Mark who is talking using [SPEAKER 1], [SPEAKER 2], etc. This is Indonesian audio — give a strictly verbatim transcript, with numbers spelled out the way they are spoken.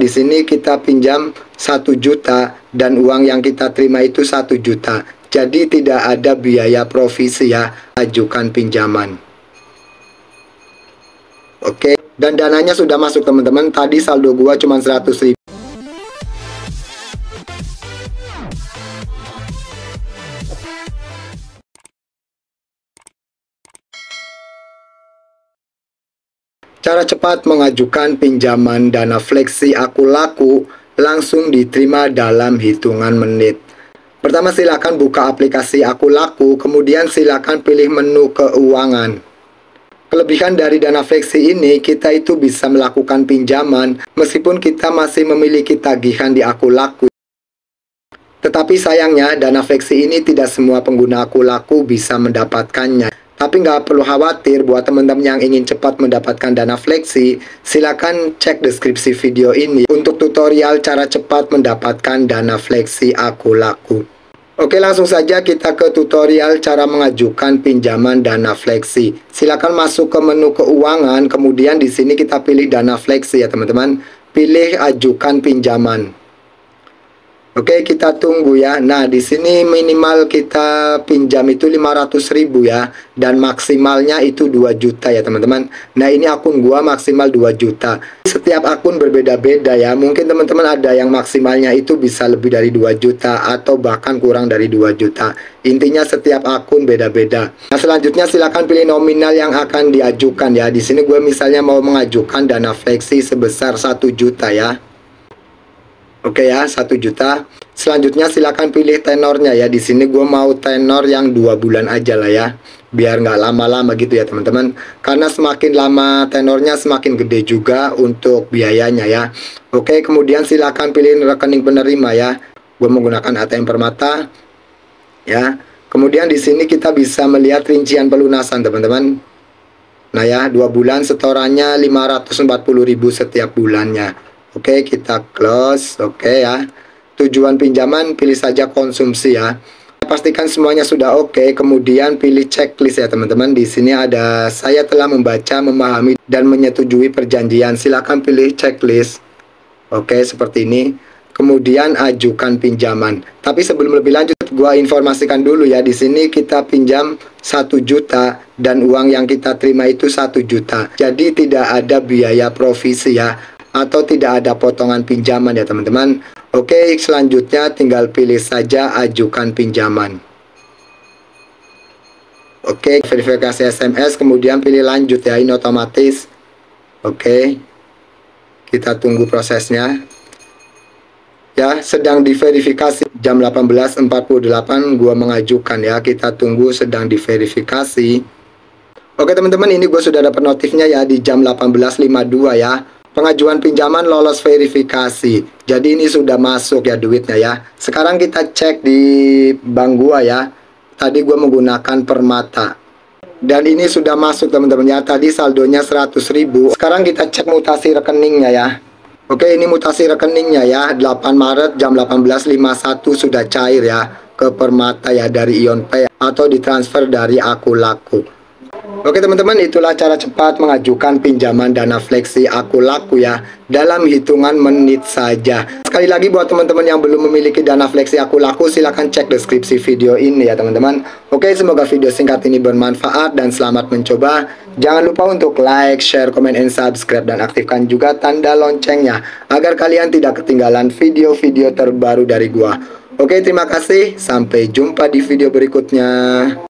[SPEAKER 1] Di sini kita pinjam satu juta dan uang yang kita terima itu satu juta. Jadi tidak ada biaya provisi ya, ajukan pinjaman. Oke, dan dananya sudah masuk teman-teman. Tadi saldo gua cuma seratus ribu. Cara cepat mengajukan pinjaman dana fleksi Aku Laku langsung diterima dalam hitungan menit. Pertama, silakan buka aplikasi Aku Laku, kemudian silakan pilih menu keuangan. Kelebihan dari dana fleksi ini, kita itu bisa melakukan pinjaman meskipun kita masih memiliki tagihan di Aku Laku. Tetapi sayangnya, dana fleksi ini tidak semua pengguna Aku Laku bisa mendapatkannya. Tapi nggak perlu khawatir, buat teman-teman yang ingin cepat mendapatkan dana fleksi, silakan cek deskripsi video ini untuk tutorial cara cepat mendapatkan dana fleksi Aku Laku. Oke, langsung saja kita ke tutorial cara mengajukan pinjaman dana fleksi. Silakan masuk ke menu keuangan, kemudian di sini kita pilih dana fleksi ya teman-teman. Pilih ajukan pinjaman. Oke, kita tunggu ya. Nah, di sini minimal kita pinjam itu lima ratus ribu ya, dan maksimalnya itu dua juta ya teman-teman. Nah, ini akun gua maksimal dua juta. Setiap akun berbeda-beda ya. Mungkin teman-teman ada yang maksimalnya itu bisa lebih dari dua juta atau bahkan kurang dari dua juta. Intinya setiap akun beda-beda. Nah, selanjutnya silakan pilih nominal yang akan diajukan ya. Di sini gue misalnya mau mengajukan dana fleksi sebesar satu juta ya. Oke ya, satu juta. Selanjutnya silakan pilih tenornya ya. Di sini gue mau tenor yang dua bulan aja lah ya, biar nggak lama-lama gitu ya teman-teman. Karena semakin lama tenornya semakin gede juga untuk biayanya ya. Oke, kemudian silakan pilih rekening penerima ya. Gue menggunakan A T M Permata ya. Kemudian di sini kita bisa melihat rincian pelunasan teman-teman. Nah ya, dua bulan setorannya lima ratus empat puluh ribu setiap bulannya. Oke, kita close. Oke ya. Tujuan pinjaman pilih saja konsumsi ya. Pastikan semuanya sudah oke, kemudian pilih checklist ya teman-teman. Di sini ada saya telah membaca, memahami dan menyetujui perjanjian. Silakan pilih checklist. Oke, seperti ini. Kemudian ajukan pinjaman. Tapi sebelum lebih lanjut, gua informasikan dulu ya. Di sini kita pinjam satu juta dan uang yang kita terima itu satu juta. Jadi tidak ada biaya provisi ya, atau tidak ada potongan pinjaman ya teman-teman. Oke, selanjutnya tinggal pilih saja ajukan pinjaman. Oke, verifikasi S M S, kemudian pilih lanjut ya, ini otomatis. Oke, kita tunggu prosesnya ya. Sedang diverifikasi. Jam delapan belas empat puluh delapan gua mengajukan ya, kita tunggu, sedang diverifikasi. Oke teman-teman, ini gue sudah dapat notifnya ya di jam delapan belas lima puluh dua ya. Pengajuan pinjaman lolos verifikasi. Jadi ini sudah masuk ya duitnya ya. Sekarang kita cek di bank gua ya. Tadi gua menggunakan Permata. Dan ini sudah masuk teman-teman ya. Tadi saldonya seratus ribu. Sekarang kita cek mutasi rekeningnya ya. Oke, ini mutasi rekeningnya ya. delapan Maret jam delapan belas lima puluh satu sudah cair ya ke Permata ya, dari IonPay atau ditransfer dari Aku Laku. Oke teman-teman, itulah cara cepat mengajukan pinjaman dana fleksi Aku Laku ya, dalam hitungan menit saja. Sekali lagi buat teman-teman yang belum memiliki dana fleksi Aku Laku, silahkan cek deskripsi video ini ya teman-teman. Oke, semoga video singkat ini bermanfaat dan selamat mencoba. Jangan lupa untuk like, share, comment, and subscribe, dan aktifkan juga tanda loncengnya agar kalian tidak ketinggalan video-video terbaru dari gua. Oke, terima kasih, sampai jumpa di video berikutnya.